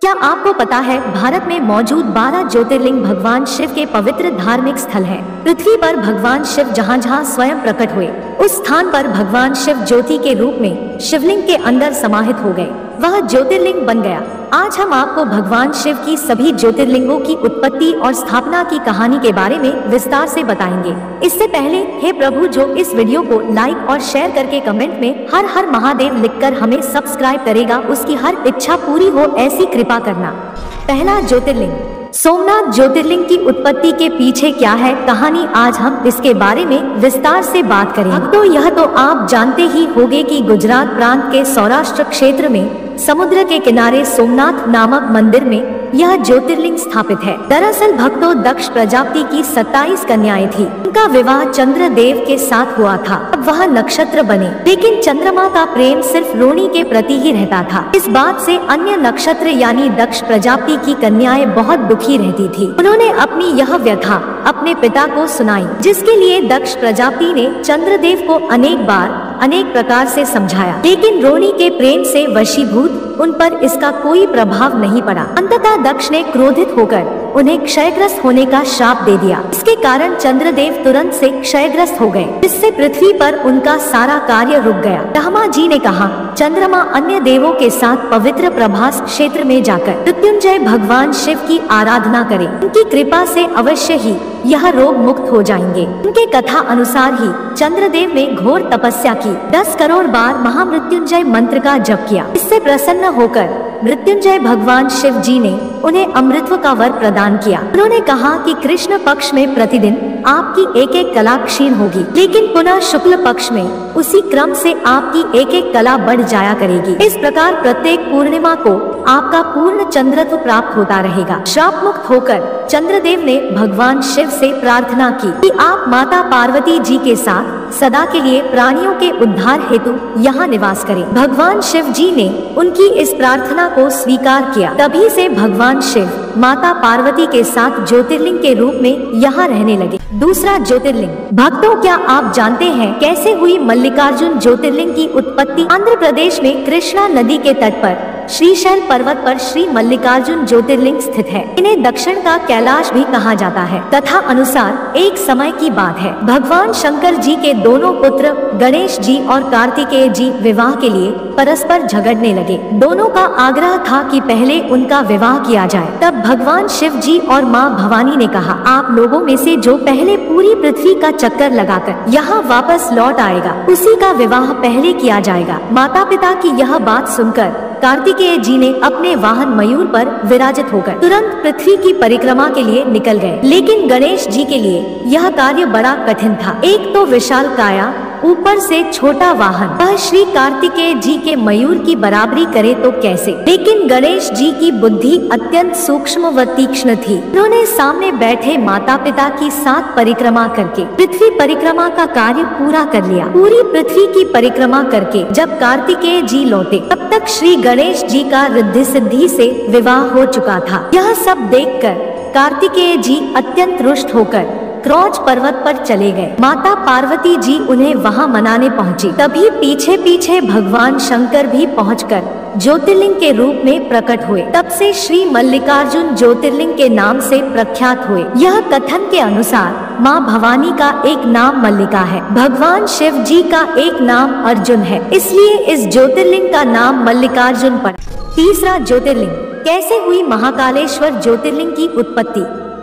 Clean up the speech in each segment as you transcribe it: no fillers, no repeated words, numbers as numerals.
क्या आपको पता है भारत में मौजूद 12 ज्योतिर्लिंग भगवान शिव के पवित्र धार्मिक स्थल हैं। पृथ्वी पर भगवान शिव जहाँ जहाँ स्वयं प्रकट हुए उस स्थान पर भगवान शिव ज्योति के रूप में शिवलिंग के अंदर समाहित हो गए, वह ज्योतिर्लिंग बन गया। आज हम आपको भगवान शिव की सभी ज्योतिर्लिंगों की उत्पत्ति और स्थापना की कहानी के बारे में विस्तार से बताएंगे। इससे पहले हे प्रभु, जो इस वीडियो को लाइक और शेयर करके कमेंट में हर हर महादेव लिखकर हमें सब्सक्राइब करेगा, उसकी हर इच्छा पूरी हो, ऐसी कृपा करना। पहला ज्योतिर्लिंग सोमनाथ ज्योतिर्लिंग की उत्पत्ति के पीछे क्या है कहानी, आज हम इसके बारे में विस्तार से बात करेंगे। तो यह तो आप जानते ही होंगे कि गुजरात प्रांत के सौराष्ट्र क्षेत्र में समुद्र के किनारे सोमनाथ नामक मंदिर में यह ज्योतिर्लिंग स्थापित है। दरअसल भक्तों, दक्ष प्रजापति की 27 कन्याएं थी। उनका विवाह चंद्रदेव के साथ हुआ था। अब वह नक्षत्र बने, लेकिन चंद्रमा का प्रेम सिर्फ रोहिणी के प्रति ही रहता था। इस बात से अन्य नक्षत्र यानी दक्ष प्रजापति की कन्याएं बहुत दुखी रहती थी। उन्होंने अपनी यह व्यथा अपने पिता को सुनाई, जिसके लिए दक्ष प्रजापति ने चंद्रदेव को अनेक बार अनेक प्रकार से समझाया, लेकिन रोहिणी के प्रेम से वशीभूत उन पर इसका कोई प्रभाव नहीं पड़ा। अंततः दक्ष ने क्रोधित होकर उन्हें क्षयग्रस्त होने का श्राप दे दिया। इसके कारण चंद्रदेव तुरंत से क्षयग्रस्त हो गए, जिससे पृथ्वी पर उनका सारा कार्य रुक गया। ब्रह्मा जी ने कहा, चंद्रमा अन्य देवों के साथ पवित्र प्रभास क्षेत्र में जाकर मृत्युंजय भगवान शिव की आराधना करें, उनकी कृपा से अवश्य ही यह रोग मुक्त हो जाएंगे। उनके कथा अनुसार ही चंद्रदेव ने घोर तपस्या की, 10 करोड़ बार महामृत्युंजय मंत्र का जप किया। इससे प्रसन्न होकर मृत्युंजय भगवान शिव जी ने उन्हें अमृतत्व का वर प्रदान किया। उन्होंने कहा कि कृष्ण पक्ष में प्रतिदिन आपकी एक एक कला क्षीण होगी, लेकिन पुनः शुक्ल पक्ष में उसी क्रम से आपकी एक एक कला बढ़ जाया करेगी। इस प्रकार प्रत्येक पूर्णिमा को आपका पूर्ण चंद्रत्व प्राप्त होता रहेगा। श्राप मुक्त होकर चंद्रदेव ने भगवान शिव से प्रार्थना की कि आप माता पार्वती जी के साथ सदा के लिए प्राणियों के उद्धार हेतु यहाँ निवास करें। भगवान शिव जी ने उनकी इस प्रार्थना को स्वीकार किया। तभी से भगवान शिव माता पार्वती के साथ ज्योतिर्लिंग के रूप में यहाँ रहने लगे। दूसरा ज्योतिर्लिंग भक्तों, क्या आप जानते हैं कैसे हुई मल्लिकार्जुन ज्योतिर्लिंग की उत्पत्ति? आंध्र प्रदेश में कृष्णा नदी के तट पर श्रीशैल पर्वत पर श्री मल्लिकार्जुन ज्योतिर्लिंग स्थित है। इन्हें दक्षिण का कैलाश भी कहा जाता है। कथा अनुसार एक समय की बात है, भगवान शंकर जी के दोनों पुत्र गणेश जी और कार्तिकेय जी विवाह के लिए परस्पर झगड़ने लगे। दोनों का आग्रह था कि पहले उनका विवाह किया जाए। तब भगवान शिव जी और माँ भवानी ने कहा, आप लोगों में से जो पहले पूरी पृथ्वी का चक्कर लगाकर यहाँ वापस लौट आएगा, उसी का विवाह पहले किया जाएगा। माता पिता की यह बात सुनकर कार्तिकेय जी ने अपने वाहन मयूर पर विराजित होकर तुरंत पृथ्वी की परिक्रमा के लिए निकल गए। लेकिन गणेश जी के लिए यह कार्य बड़ा कठिन था। एक तो विशाल काया, ऊपर से छोटा वाहन, वह श्री कार्तिकेय जी के मयूर की बराबरी करे तो कैसे। लेकिन गणेश जी की बुद्धि अत्यंत सूक्ष्म व तीक्ष्ण थी। उन्होंने सामने बैठे माता पिता की 7 परिक्रमा करके पृथ्वी परिक्रमा का कार्य पूरा कर लिया। पूरी पृथ्वी की परिक्रमा करके जब कार्तिकेय जी लौटे, तब तक श्री गणेश जी का रिद्धि सिद्धि से विवाह हो चुका था। यह सब देखकर कार्तिकेय जी अत्यंत रुष्ट होकर क्रौच पर्वत पर चले गए। माता पार्वती जी उन्हें वहां मनाने पहुंची। तभी पीछे पीछे भगवान शंकर भी पहुंचकर ज्योतिर्लिंग के रूप में प्रकट हुए। तब से श्री मल्लिकार्जुन ज्योतिर्लिंग के नाम से प्रख्यात हुए। यह कथन के अनुसार माँ भवानी का एक नाम मल्लिका है, भगवान शिव जी का एक नाम अर्जुन है, इसलिए इस ज्योतिर्लिंग का नाम मल्लिकार्जुन पड़ा। तीसरा ज्योतिर्लिंग कैसे हुई महाकालेश्वर ज्योतिर्लिंग की उत्पत्ति,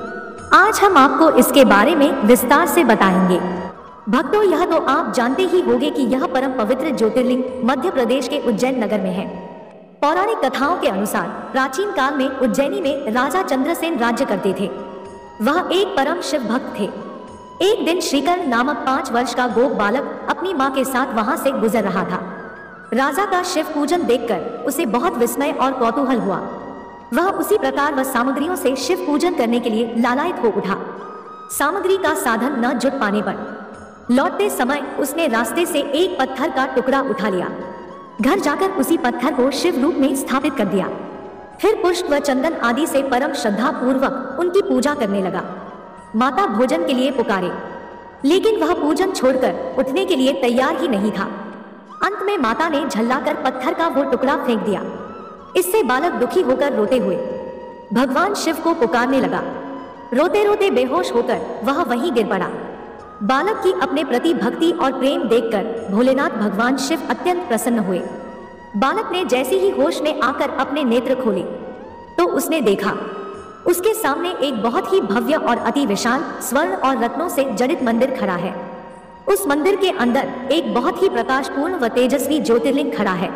आज हम आपको इसके बारे में विस्तार से बताएंगे। भक्तों, यह तो आप जानते ही होंगे कि यह परम पवित्र ज्योतिर्लिंग मध्य प्रदेश के उज्जैन नगर में है। पौराणिक कथाओं के अनुसार प्राचीन काल में उज्जैनी में राजा चंद्रसेन राज्य करते थे। वह एक परम शिव भक्त थे। एक दिन श्रीकर्ण नामक 5 वर्ष का गोप बालक अपनी माँ के साथ वहां से गुजर रहा था। राजा का शिव पूजन देखकर उसे बहुत विस्मय और कौतूहल हुआ। वह उसी प्रकार वह सामग्रियों से शिव पूजन करने के लिए लालायित हो उठा। सामग्री का साधन न जुट पाने पर लौटते समय उसने रास्ते से एक पत्थर का टुकड़ा उठा लिया। घर जाकर उसी पत्थर को शिव रूप में स्थापित कर दिया। फिर पुष्प व चंदन आदि से परम श्रद्धा पूर्वक उनकी पूजा करने लगा। माता भोजन के लिए पुकारे, लेकिन वह पूजन छोड़कर उठने के लिए तैयार ही नहीं था। अंत में माता ने झल्लाकर पत्थर का वो टुकड़ा फेंक दिया। इससे बालक दुखी होकर रोते हुए भगवान शिव को पुकारने लगा। रोते रोते बेहोश होकर वह वहीं गिर पड़ा। बालक की अपने प्रति भक्ति और प्रेम देखकर भोलेनाथ भगवान शिव अत्यंत प्रसन्न हुए। बालक ने जैसे ही होश में आकर अपने नेत्र खोले तो उसने देखा उसके सामने एक बहुत ही भव्य और अति विशाल स्वर्ण और रत्नों से जड़ित मंदिर खड़ा है। उस मंदिर के अंदर एक बहुत ही प्रकाशपूर्ण व तेजस्वी ज्योतिर्लिंग खड़ा है।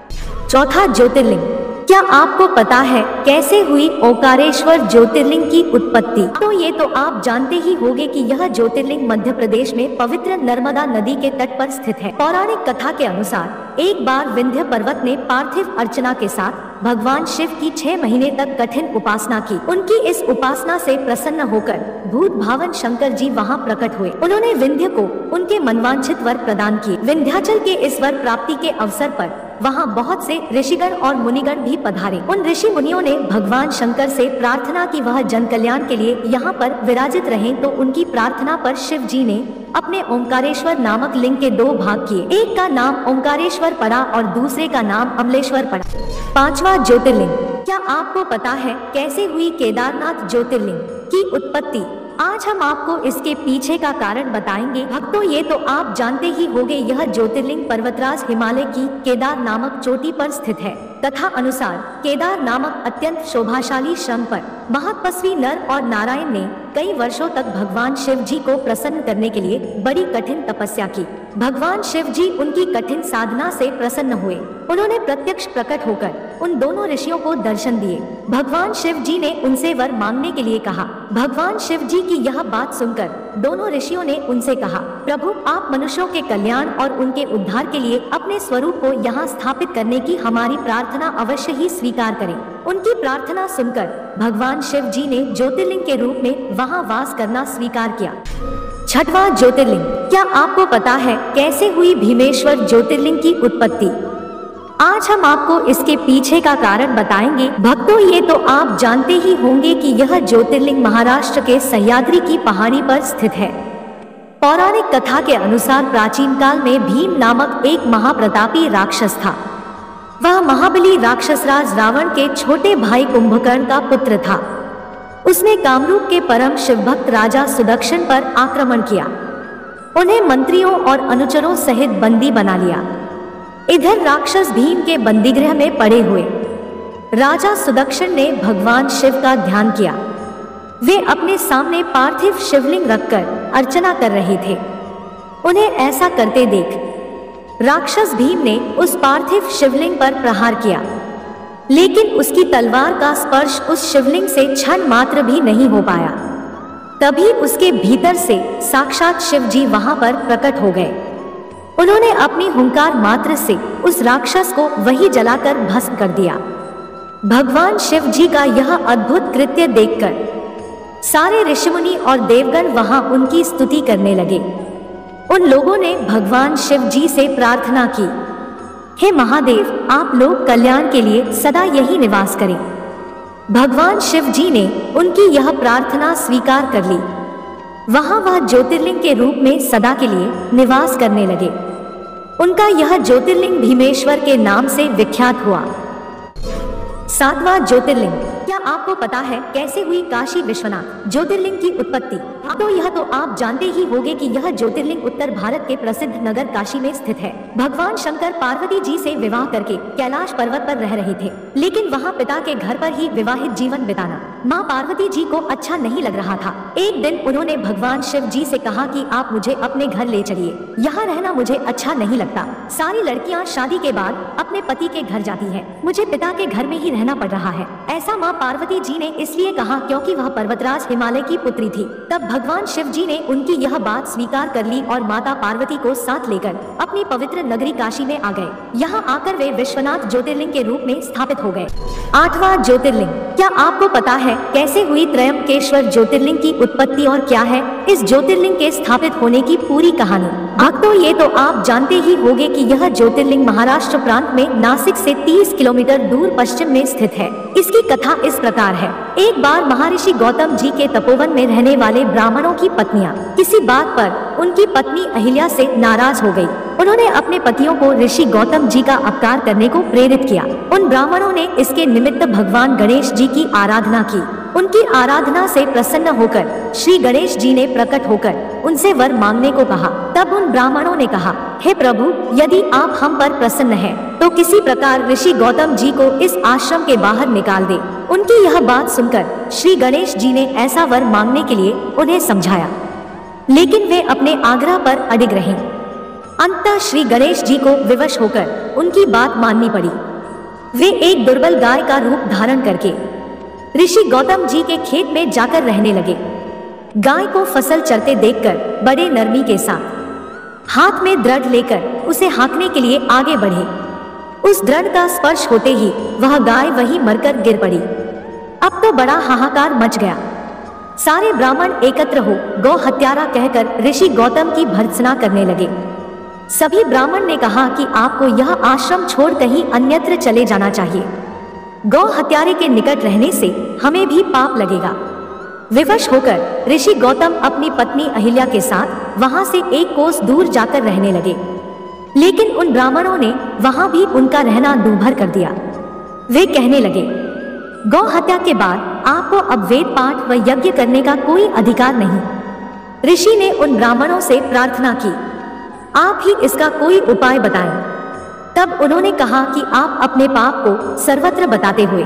चौथा ज्योतिर्लिंग। क्या आपको पता है कैसे हुई ओंकारेश्वर ज्योतिर्लिंग की उत्पत्ति? तो ये तो आप जानते ही होंगे कि यह ज्योतिर्लिंग मध्य प्रदेश में पवित्र नर्मदा नदी के तट पर स्थित है। पौराणिक कथा के अनुसार एक बार विंध्य पर्वत ने पार्थिव अर्चना के साथ भगवान शिव की 6 महीने तक कठिन उपासना की। उनकी इस उपासना से प्रसन्न होकर भूत भावन शंकर जी वहां प्रकट हुए। उन्होंने विंध्य को उनके मनवांछित वर प्रदान किए। विंध्याचल के इस वर प्राप्ति के अवसर पर वहां बहुत से ऋषिगण और मुनिगण भी पधारे। उन ऋषि मुनियों ने भगवान शंकर से प्रार्थना की वह जन कल्याण के लिए यहाँ पर विराजित रहें, तो उनकी प्रार्थना पर शिव जी ने अपने ओंकारेश्वर नामक लिंग के 2 भाग किए। एक का नाम ओंकारेश्वर पड़ा और दूसरे का नाम अमलेश्वर पड़ा। पांचवा ज्योतिर्लिंग। क्या आपको पता है कैसे हुई केदारनाथ ज्योतिर्लिंग की उत्पत्ति? आज हम आपको इसके पीछे का कारण बताएंगे। भक्तों, ये तो आप जानते ही होंगे, यह ज्योतिर्लिंग पर्वतराज हिमालय की केदार नामक चोटी पर स्थित है। कथा अनुसार केदार नामक अत्यंत शोभाशाली श्रम पर महातपस्वी नर और नारायण ने कई वर्षों तक भगवान शिव जी को प्रसन्न करने के लिए बड़ी कठिन तपस्या की। भगवान शिव जी उनकी कठिन साधना से प्रसन्न हुए। उन्होंने प्रत्यक्ष प्रकट होकर उन दोनों ऋषियों को दर्शन दिए। भगवान शिव जी ने उनसे वर मांगने के लिए कहा। भगवान शिव जी की यह बात सुनकर दोनों ऋषियों ने उनसे कहा, प्रभु, आप मनुष्यों के कल्याण और उनके उद्धार के लिए अपने स्वरूप को यहाँ स्थापित करने की हमारी प्रार्थना अवश्य ही स्वीकार करें। उनकी प्रार्थना सुनकर भगवान शिव जी ने ज्योतिर्लिंग के रूप में वहाँ वास करना स्वीकार किया। छठवां ज्योतिर्लिंग। क्या आपको पता है कैसे हुई भीमेश्वर ज्योतिर्लिंग की उत्पत्ति? आज हम आपको इसके पीछे का कारण बताएंगे। भक्तों, ये तो आप जानते ही होंगे कि यह ज्योतिर्लिंग महाराष्ट्र के सह्याद्री की पहाड़ी पर स्थित है। पौराणिक कथा के अनुसार प्राचीन काल में भीम नामक एक महाप्रतापी राक्षस था। वह महाबली राक्षसराज रावण के छोटे भाई कुंभकर्ण का पुत्र था। उसने कामरूप के परम शिवभक्त राजा सुदक्षिण पर आक्रमण किया। उन्हें मंत्रियों और अनुचरों सहित बंदी बना लिया। इधर राक्षस भीम के बंदीगृह में पड़े हुए राजा सुदक्षिण ने भगवान शिव का ध्यान किया। वे अपने सामने पार्थिव शिवलिंग रखकर अर्चना कर रहे थे। उन्हें ऐसा करते देख राक्षस भीम ने उस पार्थिव शिवलिंग पर प्रहार किया, लेकिन उसकी तलवार का स्पर्श उस शिवलिंग से क्षण मात्र भी नहीं हो पाया। तभी उसके भीतर से साक्षात शिव जी वहां पर प्रकट हो गए। उन्होंने अपनी हुंकार मात्र से उस राक्षस को वही जलाकर भस्म कर दिया। भगवान शिव जी का यह अद्भुत कृत्य देखकर सारे ऋषिमुनि और देवगण वहां उनकी स्तुति करने लगे। उन लोगों ने भगवान शिव जी से प्रार्थना की, हे महादेव, आप लोग कल्याण के लिए सदा यही निवास करें। भगवान शिव जी ने उनकी यह प्रार्थना स्वीकार कर ली। वहां वह ज्योतिर्लिंग के रूप में सदा के लिए निवास करने लगे। उनका यह ज्योतिर्लिंग भीमेश्वर के नाम से विख्यात हुआ। सातवां ज्योतिर्लिंग। क्या आपको पता है कैसे हुई काशी विश्वनाथ ज्योतिर्लिंग की उत्पत्ति? तो यह तो आप जानते ही होंगे कि यह ज्योतिर्लिंग उत्तर भारत के प्रसिद्ध नगर काशी में स्थित है। भगवान शंकर पार्वती जी से विवाह करके कैलाश पर्वत पर रह रहे थे, लेकिन वहाँ पिता के घर पर ही विवाहित जीवन बिताना माँ पार्वती जी को अच्छा नहीं लग रहा था। एक दिन उन्होंने भगवान शिव जी से कहा कि आप मुझे अपने घर ले चलिए, यहाँ रहना मुझे अच्छा नहीं लगता। सारी लड़कियाँ शादी के बाद अपने पति के घर जाती है, मुझे पिता के घर में ही रहना पड़ रहा है। ऐसा माँ पार्वती जी ने इसलिए कहा क्योंकि वह पर्वतराज हिमालय की पुत्री थी। तब भगवान शिव जी ने उनकी यह बात स्वीकार कर ली और माता पार्वती को साथ लेकर अपनी पवित्र नगरी काशी में आ गए। यहाँ आकर वे विश्वनाथ ज्योतिर्लिंग के रूप में स्थापित हो गए। आठवां ज्योतिर्लिंग। क्या आपको पता है कैसे हुई त्रयंबकेश्वर ज्योतिर्लिंग की उत्पत्ति और क्या है इस ज्योतिर्लिंग के स्थापित होने की पूरी कहानी? भक्तों, ये तो आप जानते ही होंगे कि यह ज्योतिर्लिंग महाराष्ट्र प्रांत में नासिक से 30 किलोमीटर दूर पश्चिम में स्थित है। इसकी कथा इस प्रकार है। एक बार महर्षि गौतम जी के तपोवन में रहने वाले ब्राह्मण ब्राह्मणों की पत्नियां किसी बात पर उनकी पत्नी अहिल्या से नाराज हो गई। उन्होंने अपने पतियों को ऋषि गौतम जी का अपकार करने को प्रेरित किया। उन ब्राह्मणों ने इसके निमित्त भगवान गणेश जी की आराधना की। उनकी आराधना से प्रसन्न होकर श्री गणेश जी ने प्रकट होकर उनसे वर मांगने को कहा। तब उन ब्राह्मणों ने कहा, हे प्रभु, यदि आप हम पर प्रसन्न हैं, तो किसी प्रकार ऋषि गौतम जी को इस आश्रम के बाहर निकाल दे। उनकी यह बात सुनकर श्री गणेश जी ने ऐसा वर मांगने के लिए उन्हें समझाया, लेकिन वे अपने आग्रह पर अडिग रहे। अंततः श्री गणेश जी को विवश होकर उनकी बात माननी पड़ी। वे एक दुर्बल गाय का रूप धारण करके ऋषि गौतम जी के खेत में जाकर रहने लगे। गाय को फसल चरते देखकर बड़े नरमी के साथ हाथ में दृढ़ लेकर उसे हाँकने के लिए आगे बढ़े। उस दृढ़ का स्पर्श होते ही वह गाय वहीं मरकर गिर पड़ी। अब तो बड़ा हाहाकार मच गया। सारे ब्राह्मण एकत्र हो गौ हत्यारा कहकर ऋषि गौतम की भर्त्सना करने लगे। सभी ब्राह्मण ने कहा कि आपको यह आश्रम छोड़ कहीं अन्यत्र चले जाना चाहिए। गौ हत्यारे के निकट रहने से हमें भी पाप लगेगा। विवश होकर ऋषि गौतम अपनी पत्नी अहिल्या के साथ वहां से एक कोस दूर जाकर रहने लगे, लेकिन उन ब्राह्मणों ने वहां भी उनका रहना दूभर कर दिया। वे कहने लगे, गौ हत्या के बाद आपको अब वेद पाठ व यज्ञ करने का कोई अधिकार नहीं। ऋषि ने उन ब्राह्मणों से प्रार्थना की, आप ही इसका कोई उपाय बताएं। तब उन्होंने कहा कि आप अपने पाप को सर्वत्र बताते हुए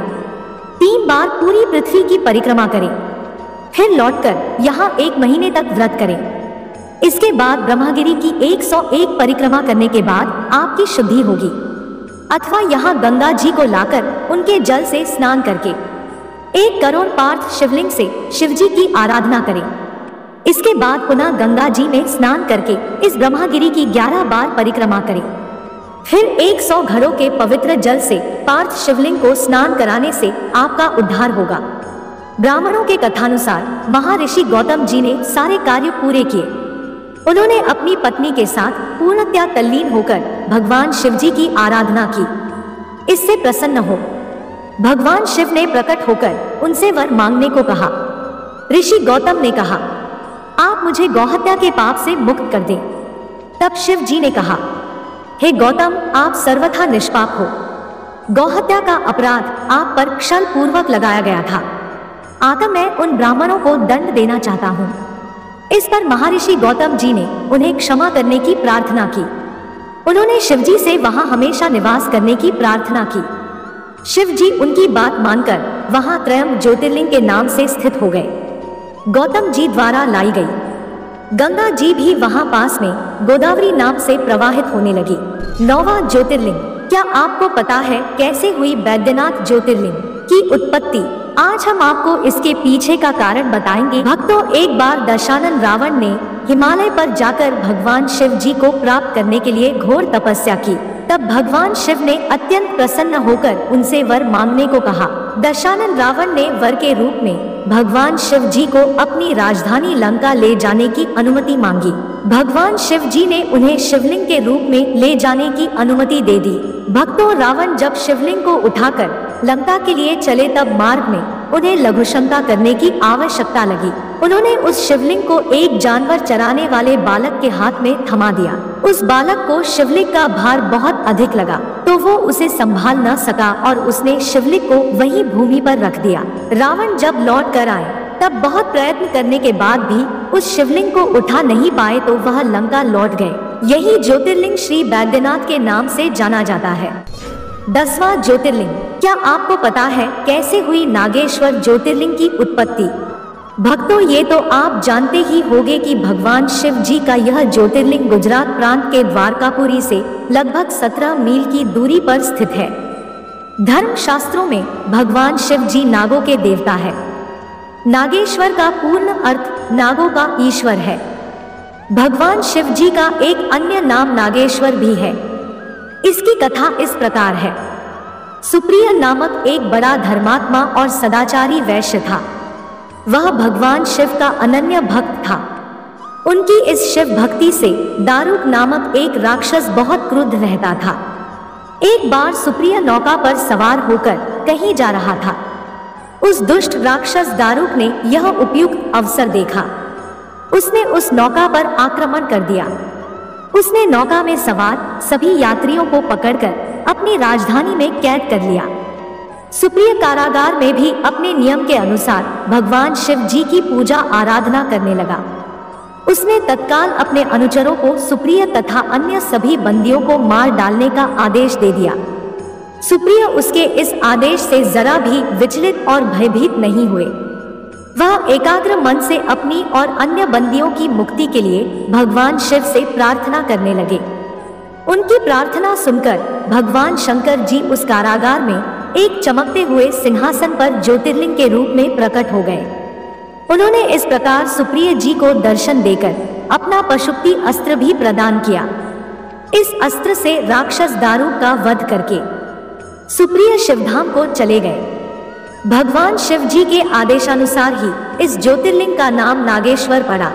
3 बार पूरी पृथ्वी की परिक्रमा करें, फिर लौटकर यहाँ 1 महीने तक व्रत करें। इसके बाद ब्रह्मगिरी की 101 परिक्रमा करने के बाद आपकी शुद्धि होगी, अथवा यहाँ गंगा जी को लाकर उनके जल से स्नान करके 1 करोड़ पार्थ शिवलिंग से शिवजी की आराधना करें। इसके बाद पुनः गंगा जी में स्नान करके इस ब्रह्मगिरी की 11 बार परिक्रमा करें। फिर 100 घड़ों के पवित्र जल से पार्थ शिवलिंग को स्नान कराने से आपका उद्धार होगा। ब्राह्मणों के कथानुसार महर्षि गौतम जी ने सारे कार्य पूरे किए। उन्होंने अपनी पत्नी के साथ पूर्णतया तल्लीन होकर भगवान शिव जी की आराधना की। इससे प्रसन्न हो भगवान शिव ने प्रकट होकर उनसे वर मांगने को कहा। ऋषि गौतम ने कहा, आप मुझे गौहत्या के पाप से मुक्त कर दें। तब शिव जी ने कहा, हे गौतम, आप सर्वथा निष्पाप हो। गौहत्या का अपराध आप पर क्षण पूर्वक लगाया गया था। आता मैं उन ब्राह्मणों को दंड देना चाहता हूँ। इस पर महर्षि गौतम जी ने उन्हें क्षमा करने की प्रार्थना की। उन्होंने शिवजी से वहां हमेशा निवास करने की प्रार्थना की। शिवजी उनकी बात मानकर वहां त्रयंबक ज्योतिर्लिंग के नाम से स्थित हो गए। गौतम जी द्वारा लाई गई गंगा जी भी वहां पास में गोदावरी नाम से प्रवाहित होने लगी। 9वां ज्योतिर्लिंग। क्या आपको पता है कैसे हुई बैद्यनाथ ज्योतिर्लिंग की उत्पत्ति? आज हम आपको इसके पीछे का कारण बताएंगे। भक्तों, एक बार दशानन रावण ने हिमालय पर जाकर भगवान शिव जी को प्राप्त करने के लिए घोर तपस्या की। तब भगवान शिव ने अत्यंत प्रसन्न होकर उनसे वर मांगने को कहा। दशानन रावण ने वर के रूप में भगवान शिव जी को अपनी राजधानी लंका ले जाने की अनुमति मांगी। भगवान शिव जी ने उन्हें शिवलिंग के रूप में ले जाने की अनुमति दे दी। भक्तों, रावण जब शिवलिंग को उठाकर लंका के लिए चले तब मार्ग में उन्हें लघुशंका करने की आवश्यकता लगी। उन्होंने उस शिवलिंग को एक जानवर चराने वाले बालक के हाथ में थमा दिया। उस बालक को शिवलिंग का भार बहुत अधिक लगा तो वो उसे संभाल न सका और उसने शिवलिंग को वहीं भूमि पर रख दिया। रावण जब लौट कर आए तब बहुत प्रयत्न करने के बाद भी उस शिवलिंग को उठा नहीं पाए तो वह लंका लौट गए। यही ज्योतिर्लिंग श्री बैद्यनाथ के नाम से जाना जाता है। 10वां ज्योतिर्लिंग। क्या आपको पता है कैसे हुई नागेश्वर ज्योतिर्लिंग की उत्पत्ति? भक्तों, ये तो आप जानते ही होंगे कि भगवान शिव जी का यह ज्योतिर्लिंग गुजरात प्रांत के द्वारकापुरी से लगभग 17 मील की दूरी पर स्थित है। धर्म शास्त्रों में भगवान शिव जी नागों के देवता है। नागेश्वर का पूर्ण अर्थ नागों का ईश्वर है। भगवान शिव जी का एक अन्य नाम नागेश्वर भी है। इसकी कथा इस प्रकार है। सुप्रिय नामक एक बड़ा धर्मात्मा और सदाचारी वैश्य था। वह भगवान शिव का अनन्य भक्त था। उनकी इस शिव भक्ति से दारुक नामक एक राक्षस बहुत क्रुद्ध रहता था। एक बार सुप्रिय नौका पर सवार होकर कहीं जा रहा था। उस दुष्ट राक्षस दारुक ने यह उपयुक्त अवसर देखा। उसने उस नौका पर आक्रमण कर दिया। उसने नौका में सवार सभी यात्रियों को पकड़कर अपनी राजधानी में कैद कर लिया। सुप्रिय कारागार में भी अपने नियम के अनुसार भगवान शिव जी की पूजा आराधना करने लगा। उसने तत्काल अपने अनुचरों को सुप्रिय तथा अन्य सभी बंदियों को मार डालने का आदेश दे दिया। सुप्रिय उसके इस आदेश से जरा भी विचलित और भयभीत नहीं हुए। वह एकाग्र मन से अपनी और अन्य बंदियों की मुक्ति के लिए भगवान शिव से प्रार्थना करने लगे। उनकी प्रार्थना सुनकर भगवान शंकर जी उस कारागार में एक चमकते हुए सिंहासन पर ज्योतिर्लिंग के रूप में प्रकट हो गए। उन्होंने इस प्रकार सुप्रिय जी को दर्शन देकर अपना पशुपति अस्त्र भी प्रदान किया। इस अस्त्र से राक्षस दारुक का वध करके सुप्रिय शिवधाम को चले गए। भगवान शिव जी के आदेशानुसार ही इस ज्योतिर्लिंग का नाम नागेश्वर पड़ा।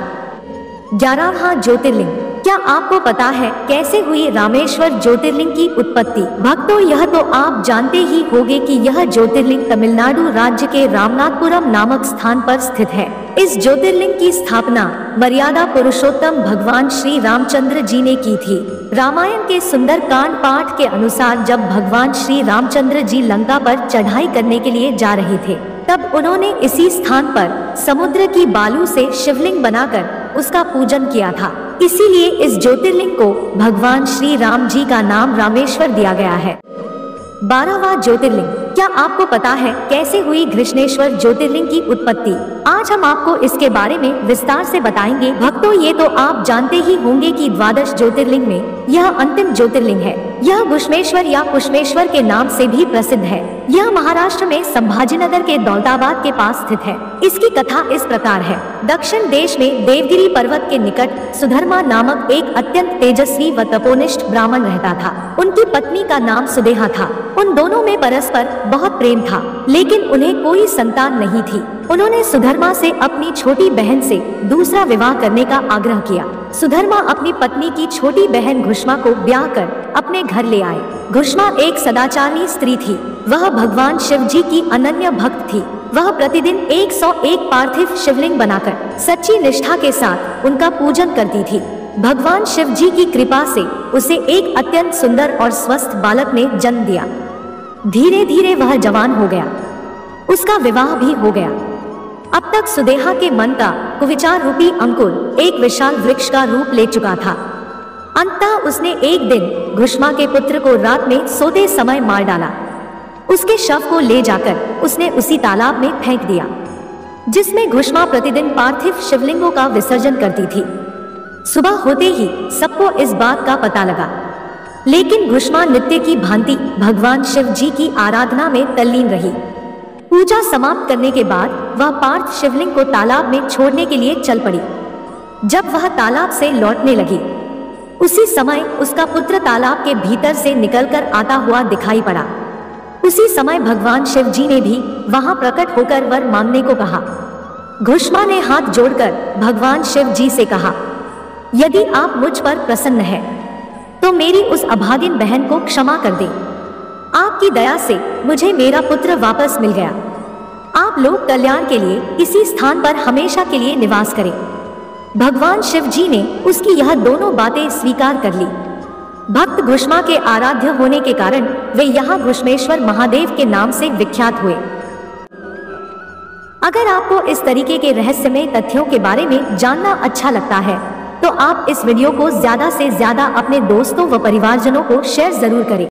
11वां ज्योतिर्लिंग। क्या आपको पता है कैसे हुई रामेश्वर ज्योतिर्लिंग की उत्पत्ति? भक्तों, यह तो आप जानते ही होंगे कि यह ज्योतिर्लिंग तमिलनाडु राज्य के रामनाथपुरम नामक स्थान पर स्थित है। इस ज्योतिर्लिंग की स्थापना मर्यादा पुरुषोत्तम भगवान श्री रामचंद्र जी ने की थी। रामायण के सुंदर कांड पाठ के अनुसार जब भगवान श्री रामचंद्र जी लंका पर चढ़ाई करने के लिए जा रहे थे, तब उन्होंने इसी स्थान पर समुद्र की बालू से शिवलिंग बनाकर उसका पूजन किया था। इसीलिए इस ज्योतिर्लिंग को भगवान श्री राम जी का नाम रामेश्वर दिया गया है। 12वां ज्योतिर्लिंग। क्या आपको पता है कैसे हुई घृष्णेश्वर ज्योतिर्लिंग की उत्पत्ति? आज हम आपको इसके बारे में विस्तार से बताएंगे। भक्तों, ये तो आप जानते ही होंगे कि 12 ज्योतिर्लिंग में यह अंतिम ज्योतिर्लिंग है। यह घुश्मेश्वर या पुष्मेश्वर के नाम से भी प्रसिद्ध है। यह महाराष्ट्र में संभाजीनगर के दौलताबाद के पास स्थित है। इसकी कथा इस प्रकार है। दक्षिण देश में देवगिरी पर्वत के निकट सुधर्मा नामक एक अत्यंत तेजस्वी व तपोनिष्ठ ब्राह्मण रहता था। उनकी पत्नी का नाम सुदेहा था। उन दोनों में परस्पर बहुत प्रेम था, लेकिन उन्हें कोई संतान नहीं थी। उन्होंने सुधर्मा से अपनी छोटी बहन से दूसरा विवाह करने का आग्रह किया। सुधर्मा अपनी पत्नी की छोटी बहन घुष्मा को ब्याह कर अपने घर ले आए। घुष्मा एक सदाचारी स्त्री थी। वह भगवान शिव जी की अनन्य भक्त थी। वह प्रतिदिन 101 पार्थिव शिवलिंग बनाकर सच्ची निष्ठा के साथ उनका पूजन करती थी। भगवान शिव जी की कृपा से उसे एक अत्यंत सुंदर और स्वस्थ बालक ने जन्म दिया। धीरे धीरे वह जवान हो गया। उसका विवाह भी हो गया। अब तक सुदेहा के मन का कुविचार रूपी अंकुर एक विशाल वृक्ष का रूप ले चुका था। अंततः उसने एक दिन घुष्मा के पुत्र को रात में सोते समय मार डाला। उसके शव को ले जाकर उसने उसी तालाब में फेंक दिया, जिसमें घुष्मा प्रतिदिन पार्थिव शिवलिंगों का विसर्जन करती थी। सुबह होते ही सबको इस बात का पता लगा, लेकिन घुष्मा नित्य की भांति भगवान शिव जी की आराधना में तल्लीन रही। पूजा समाप्त करने के बाद वह पार्थ शिवलिंग को तालाब में छोड़ने के लिए चल पड़ी। जब वह तालाब से लौटने लगी, उसी समय उसका पुत्र तालाब के भीतर से निकलकर आता हुआ दिखाई पड़ा। उसी समय भगवान शिव जी ने भी वहां प्रकट होकर वर मांगने को कहा। घुष्मा ने हाथ जोड़कर भगवान शिव जी से कहा, यदि आप मुझ पर प्रसन्न हैं, तो मेरी उस अभागिन बहन को क्षमा कर दे। आपकी दया से मुझे मेरा पुत्र वापस मिल गया। आप लोक कल्याण के लिए इसी स्थान पर हमेशा के लिए निवास करें। भगवान शिव जी ने उसकी यह दोनों बातें स्वीकार कर ली। भक्त घुष्मा के आराध्य होने के कारण वे यहाँ घुष्मेश्वर महादेव के नाम से विख्यात हुए। अगर आपको इस तरीके के रहस्यमय तथ्यों के बारे में जानना अच्छा लगता है, तो आप इस वीडियो को ज्यादा से ज्यादा अपने दोस्तों व परिवारजनों को शेयर जरूर करें।